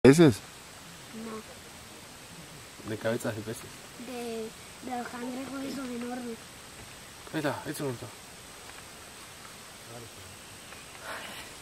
¿Peces? No, De cabezas de peces. de los cangrejos esos enormes. Ahí está, eso no está.